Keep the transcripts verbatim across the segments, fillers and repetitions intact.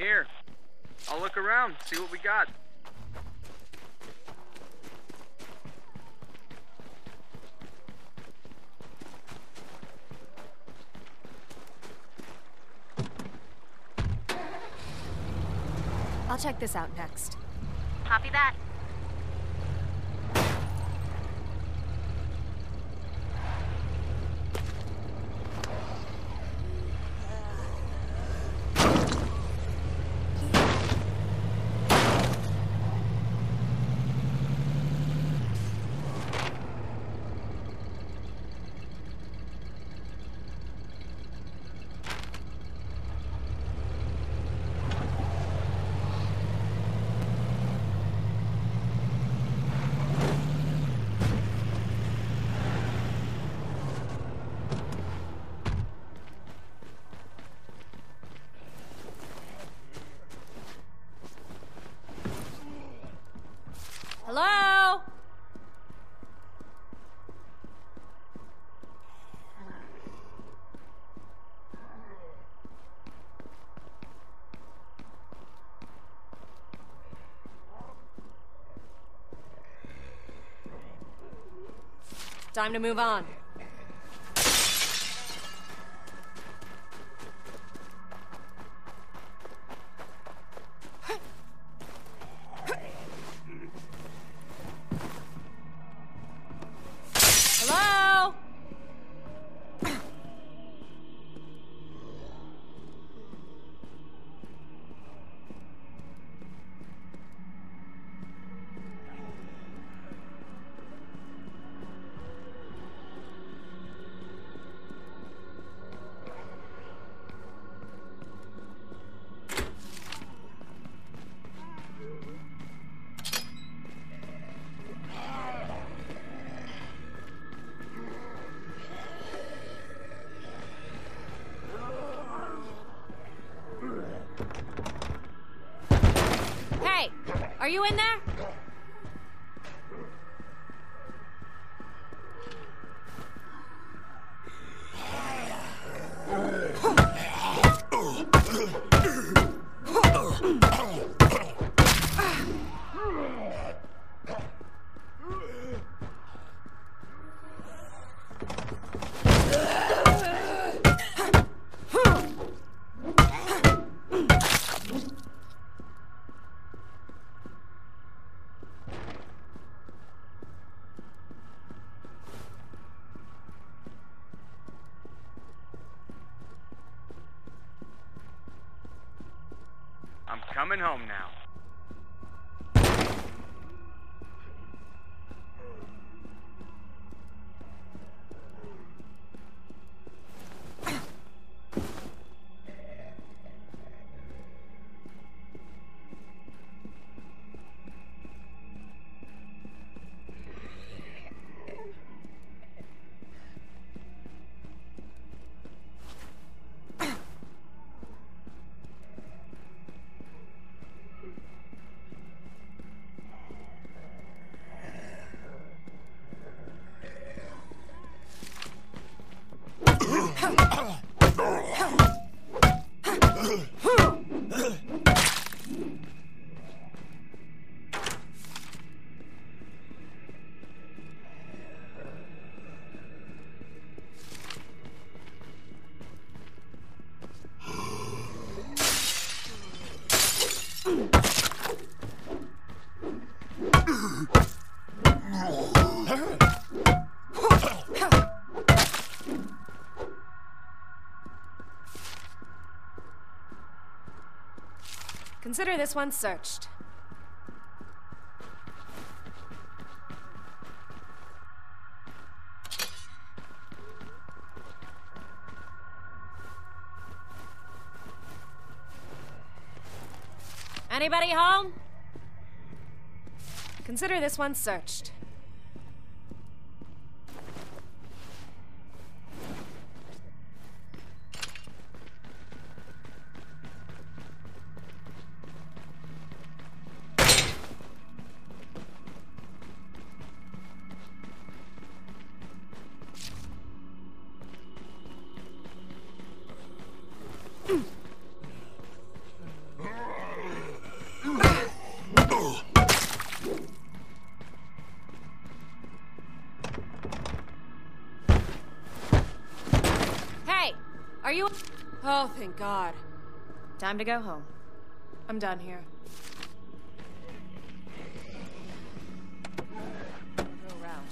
here. I'll look around, see what we got. I'll check this out next. Copy that. Hello? Time to move on. Hello? Hey, are you in there? I'm coming home now. Consider this one searched. Anybody home? Consider this one searched. Oh, thank God. Time to go home. I'm done here. Go around.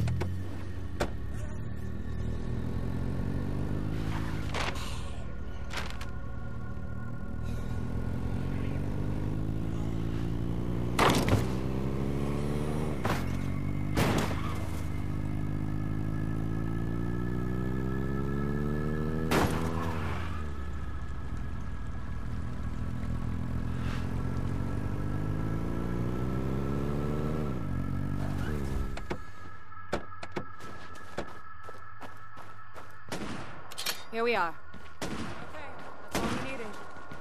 Here we are. Okay, that's all we needed.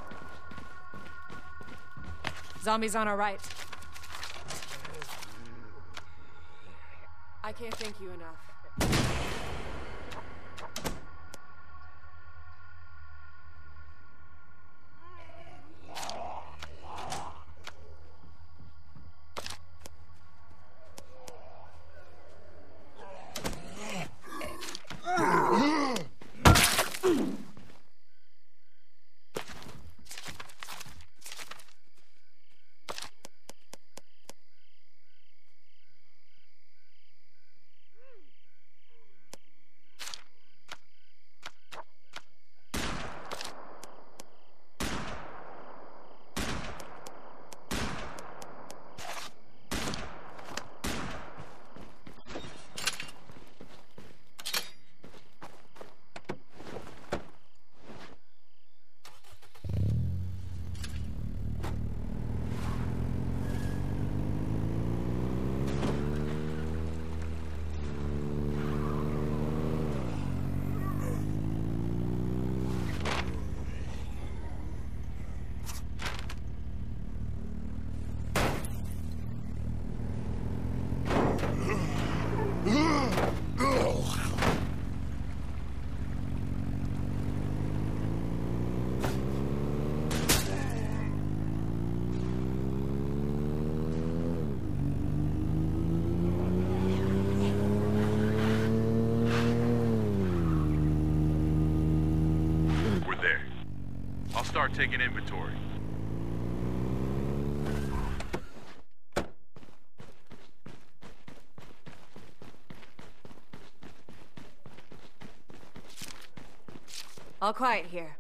Zombies on our right. I can't thank you enough. Start taking inventory. All quiet here.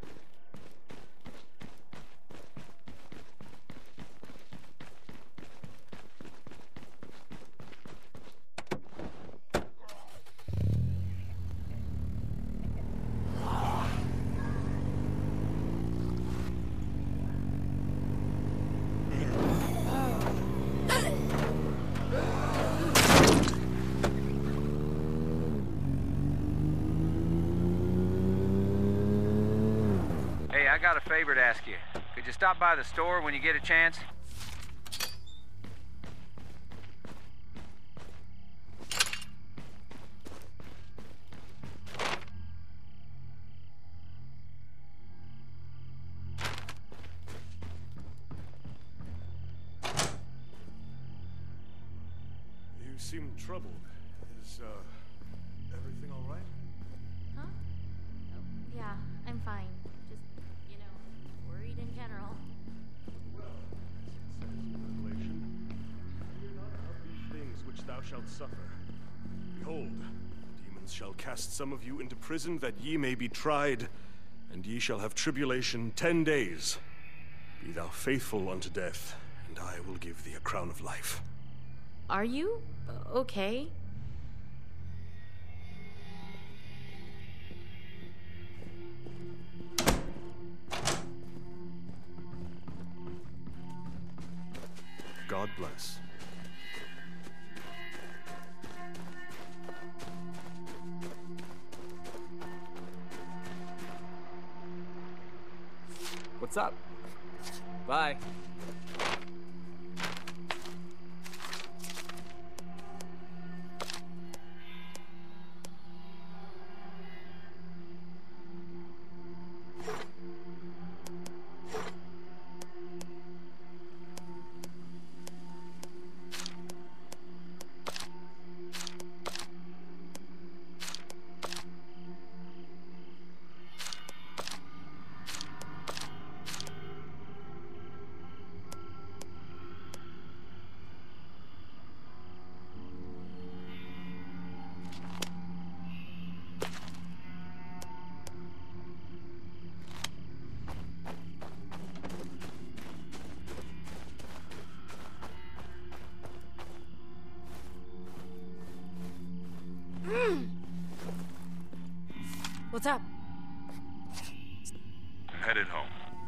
I got a favor to ask you. Could you stop by the store when you get a chance? You seem troubled. Is, uh, everything all right? Huh? Oh, yeah, I'm fine. Just, you know, worried in general. Well, as it says in Revelation, fear not of these things which thou shalt suffer. Behold, demons shall cast some of you into prison that ye may be tried, and ye shall have tribulation ten days. Be thou faithful unto death, and I will give thee a crown of life. Are you uh, okay? God bless. What's up? Bye. What's up? I'm headed home.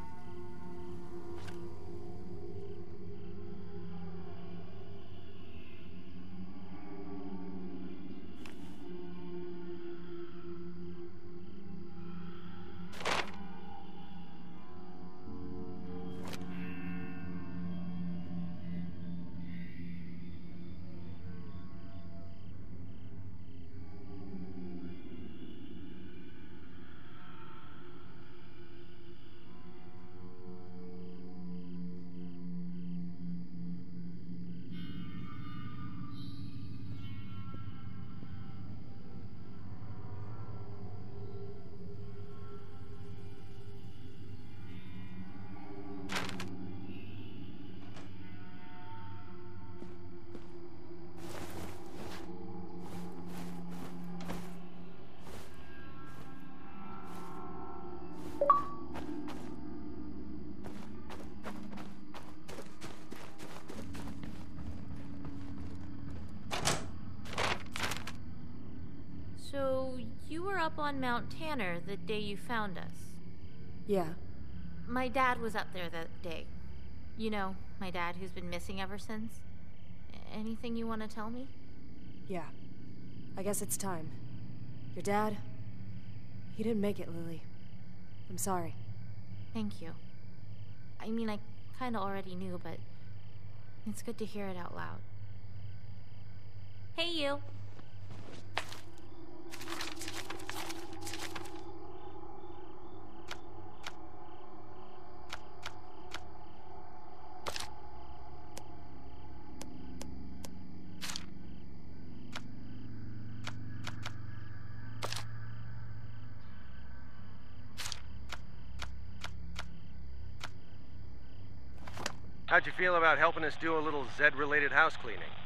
So, you were up on Mount Tanner the day you found us. Yeah. My dad was up there that day. You know, my dad who's been missing ever since. Anything you want to tell me? Yeah. I guess it's time. Your dad... He didn't make it, Lily. I'm sorry. Thank you. I mean, I kinda already knew, but it's good to hear it out loud. Hey, you! How'd you feel about helping us do a little Zed-related house cleaning?